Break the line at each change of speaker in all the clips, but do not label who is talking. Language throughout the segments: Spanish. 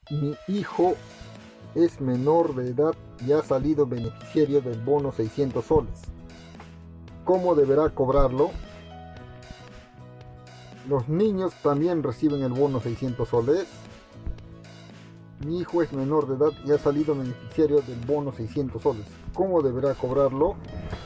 Mi hijo es menor de edad y ha salido beneficiario del bono 600 soles. ¿Cómo deberá cobrarlo? Los niños también reciben el bono 600 soles. Mi hijo es menor de edad y ha salido beneficiario del bono 600 soles. ¿Cómo deberá cobrarlo?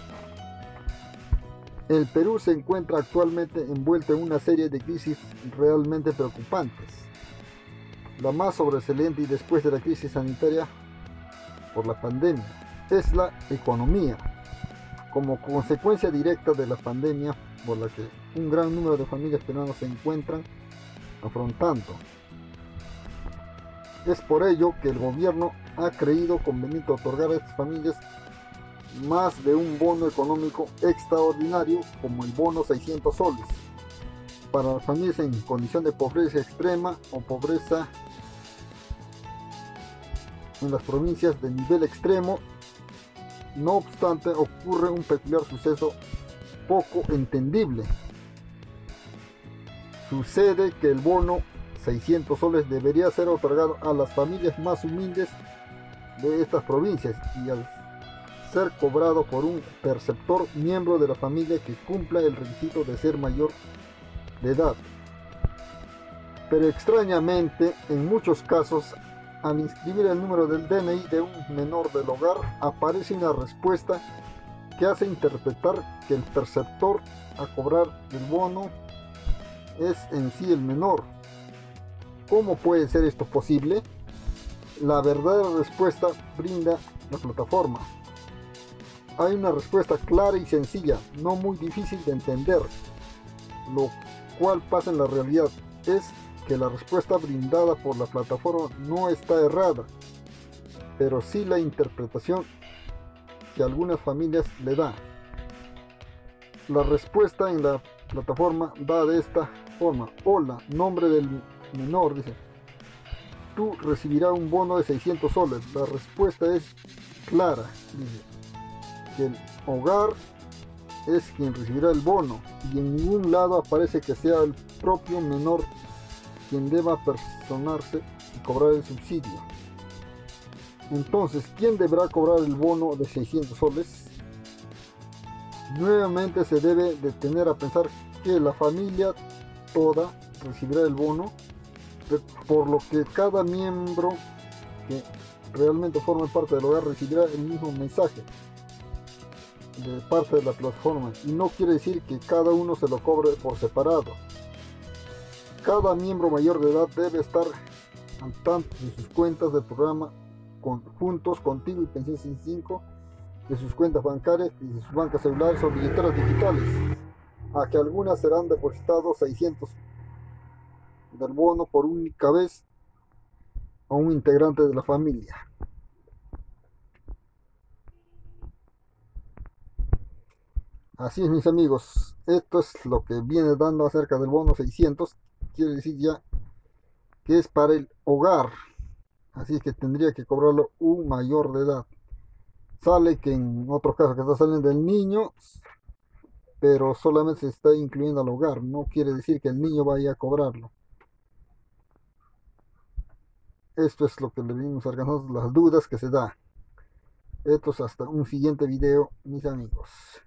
El Perú se encuentra actualmente envuelto en una serie de crisis realmente preocupantes. La más sobresaliente y después de la crisis sanitaria por la pandemia es la economía. Como consecuencia directa de la pandemia por la que un gran número de familias peruanas se encuentran afrontando. Es por ello que el gobierno ha creído conveniente otorgar a estas familias más de un bono económico extraordinario como el bono 600 soles para las familias en condición de pobreza extrema o pobreza en las provincias de nivel extremo. No obstante, ocurre un peculiar suceso poco entendible. Sucede que el bono 600 soles debería ser otorgado a las familias más humildes de estas provincias y al ser cobrado por un perceptor miembro de la familia que cumpla el requisito de ser mayor de edad. Pero extrañamente, en muchos casos, al inscribir el número del DNI de un menor del hogar, aparece una respuesta que hace interpretar que el perceptor a cobrar el bono es en sí el menor. ¿Cómo puede ser esto posible? La verdadera respuesta brinda la plataforma. Hay una respuesta clara y sencilla, no muy difícil de entender. Lo cual pasa en la realidad es que la respuesta brindada por la plataforma no está errada, pero sí la interpretación que algunas familias le dan. La respuesta en la plataforma da de esta forma: hola, nombre del menor, dice, tú recibirás un bono de 600 soles. La respuesta es clara, dice que el hogar es quien recibirá el bono y en ningún lado aparece que sea el propio menor quien deba personarse y cobrar el subsidio. Entonces, ¿quién deberá cobrar el bono de 600 soles? Nuevamente se debe detener a pensar que la familia toda recibirá el bono, por lo que cada miembro que realmente forme parte del hogar recibirá el mismo mensaje de parte de la plataforma, y no quiere decir que cada uno se lo cobre por separado. Cada miembro mayor de edad debe estar al tanto de sus cuentas del programa Juntos Contigo y Pensión 5, de sus cuentas bancarias y de sus bancas celulares o billeteras digitales, a que algunas serán depositados 600 del bono por única vez a un integrante de la familia. Así es, mis amigos, esto es lo que viene dando acerca del bono 600. Quiere decir ya que es para el hogar, así es que tendría que cobrarlo un mayor de edad. Sale que en otros casos que está saliendo del niño, pero solamente se está incluyendo al hogar, no quiere decir que el niño vaya a cobrarlo. Esto es lo que le venimos sacando las dudas que se da. Esto es hasta un siguiente video, mis amigos.